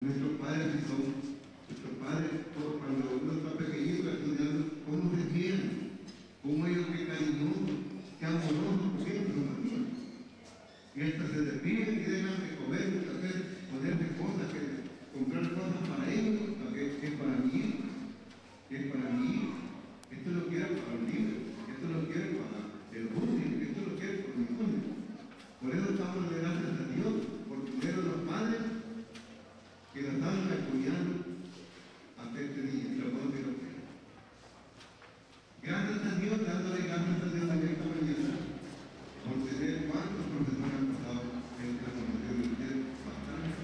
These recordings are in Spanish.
Nuestros padres sí son. Nuestros padres, cuando uno está pequeñito estudiando, cómo se quieren, cómo ellos qué cariñosos, qué amorosos, porque ellos son amigos. Y hasta se despiden y dejan de comer, de hacer, ponerse cosas, comprar cosas para ellos, que es para mí, que es para mí. Esto lo quiero para el libro, esto lo quiero para el bullying, esto lo quiero por mi hijo. Por eso estamos de gracias a Dios, por primero los padres que nos están apoyando hasta este día, y lo podemos ver. Gracias a Dios, dándole gracias a Dios en esta mañana, por tener cuántos profesores han pasado en esta formación de ustedes, bastante.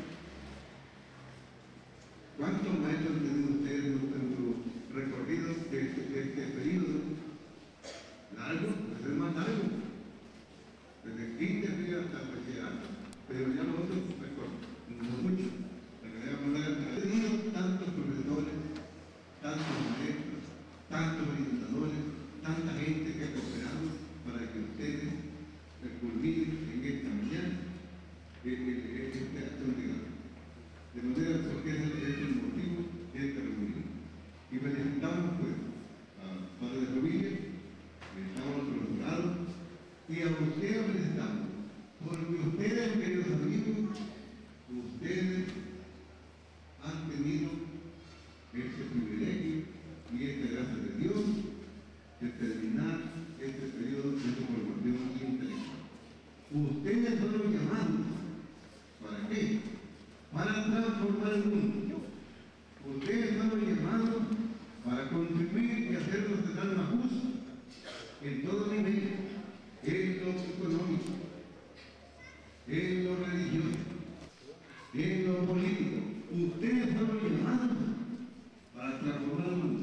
¿Cuántos maestros han tenido ustedes en su recorrido de este periodo? Largo, puede ser más largo, desde el kinder hasta el bachillerato, pero ya nosotros mejor, no mucho. He tenido tantos profesores, tantos maestros, tantos orientadores, tanta gente que ha cooperado para que ustedes culminen en esta mañana este acto de regalo. De manera porque ese es el motivo de esta reunión. Y felicitamos pues a Padre de Familia, felicitamos a los profesorados y a ustedes felicitamos, porque ustedes, queridos amigos, ustedes han tenido este privilegio y esta gracia de Dios de terminar este periodo de su formación intelectual. Ustedes son los llamados. ¿Para qué? Para transformar el mundo. Ustedes son los llamados para contribuir y hacer sociedad más justa en todo nivel, en lo económico, en lo religioso, en lo político. Ustedes son los llamados para transformar el mundo.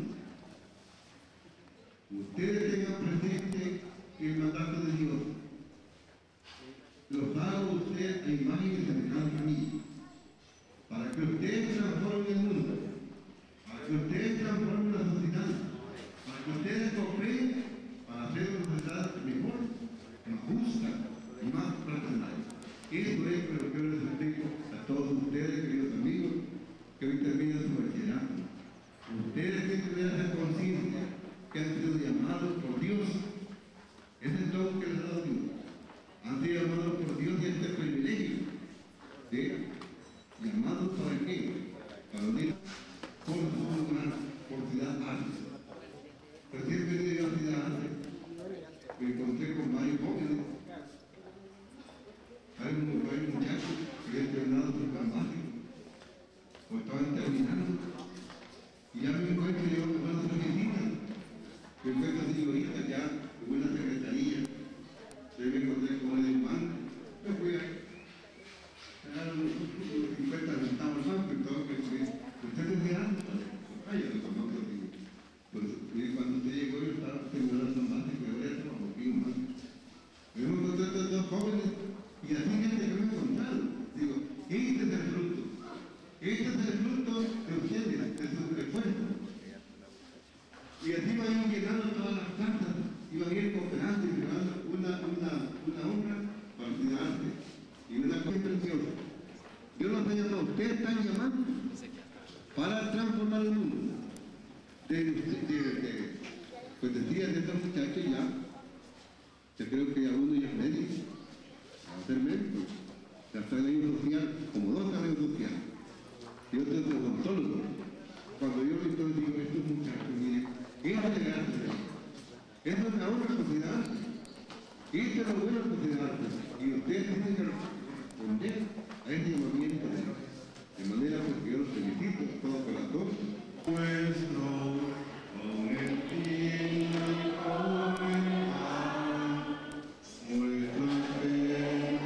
Ustedes tengan presente que el mandato de Dios los hago a ustedes a imagen y semejanza mía, para que ustedes transformen el mundo, para que ustedes transformen la sociedad, para que ustedes cooperen para hacer una sociedad mejor, más justa y más fraternal. Eso es lo que yo les explico a todos ustedes, queridos amigos, que hoy terminan su bachillerato. Ustedes tienen que tener esa conciencia que han sido llamados por Dios. Ese es el don que les ha dado Dios. Han sido llamados por Dios y este privilegio de llamados para qué? Para unir con una oportunidad antes. Recién vení de la ciudad antes, me encontré con varios jóvenes. Hay un muchacho que ha terminado su trabajo, o estaban terminando, y ya me encuentro yo con una solicita, me encuentro señorita ya, con una secretaría, yo me encontré con el banco, me fui ahí, eran unos 50 centavos más, entonces usted decía, ay, yo lo conozco, digo, pues cuando usted llegó yo estaba terminando más, y me voy a hacer un poquito más. Me encontré a estos dos jóvenes, y así gente que me he encontrado, digo, este es el fruto. Este es el fruto de ustedes, de su esfuerzo. Y así van a ir llenando todas las cartas, y van a ir cooperando y llevando una honra para el arte. Y una cosa preciosa. Yo los he llamado, ustedes están llamando para transformar el mundo. Pues decía de estos muchachos ya, yo creo que ya uno ya es médico, va a ser médico, ya está en el social, como dos en el social. Y otro es odontólogo. Cuando yo entonces digo, estos muchachos, miren, eso es arte, eso es la otra sociedad, esto es la buena sociedad, y ustedes tienen que responder a ese llamamiento de Dios. De manera que yo los felicito a todo corazón. Nuestro, con el fin de comenzar, nuestro fe,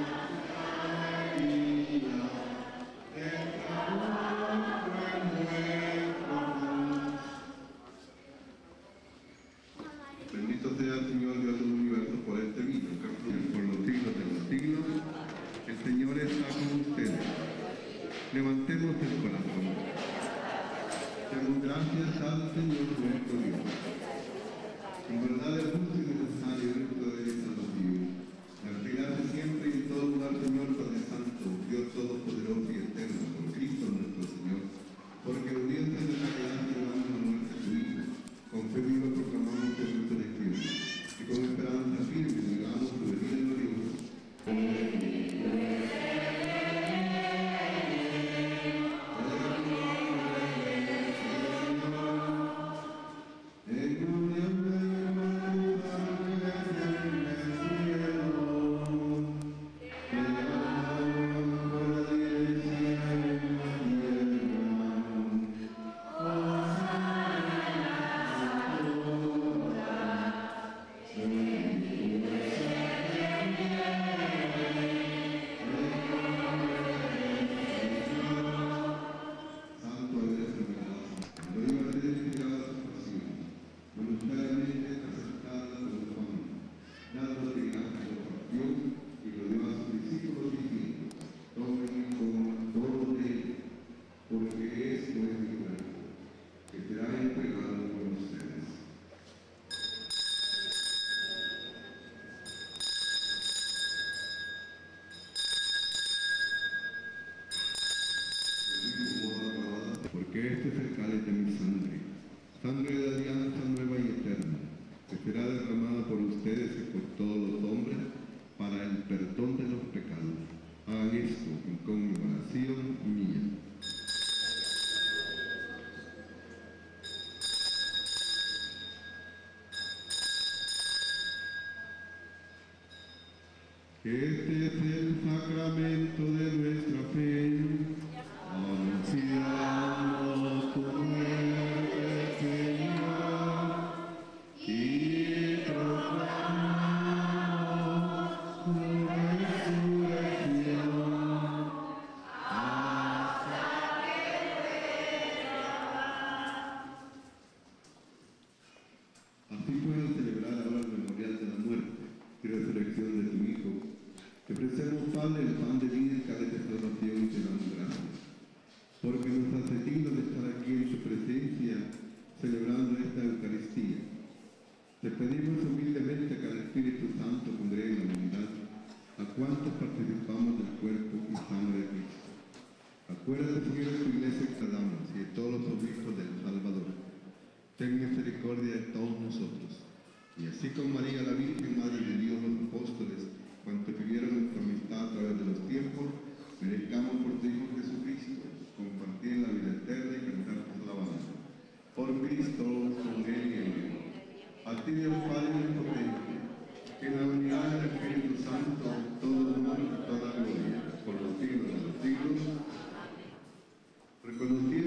bendito sea el Señor Dios del universo por este vino, por los siglos de los siglos. El Señor está con ustedes. Levantemos el corazón. Demos gracias al Señor nuestro Dios. En verdad es justo y necesario nuestro derecho salvativo. Darte gracias siempre y en todo lugar, Señor Padre Santo, Dios Todopoderoso y Eterno, por Cristo nuestro Señor. porque este es el cáliz de mi sangre, sangre de alianza nueva y eterna, que será derramada por ustedes y por todos los hombres para el perdón de los pecados. Hagan esto en conmemoración mía. Este es el sacramento de nuestra fe. Anunciamos tu muerte, Señor, y proclamamos tu resurrección hasta que vuelva. Así pues, al celebrar ahora el memorial de la muerte y resurrección de tu Hijo, te ofrecemos, Padre, el pan de vida y el cáliz de salvación y te damos gracias, porque nos hace dignos de estar aquí en tu presencia, celebrando esta Eucaristía. Te pedimos humildemente que el Espíritu Santo congregue en la unidad a cuantos participamos del cuerpo y sangre de Cristo. Acuérdate, Señor, de tu iglesia que damos y de todos los obispos del Salvador. Ten misericordia de todos nosotros. Y así con María, la Virgen, Madre de Dios, los apóstoles, cuantos vivieron en tu amistad a través de los tiempos, merezcamos por tu Hijo Jesucristo compartir la vida eterna y cantar tus alabanzas. Por Cristo, con Él y en Él. A ti, Dios Padre omnipotente, que en la unidad del Espíritu Santo, todo honor y toda gloria, por los siglos de los siglos, reconociendo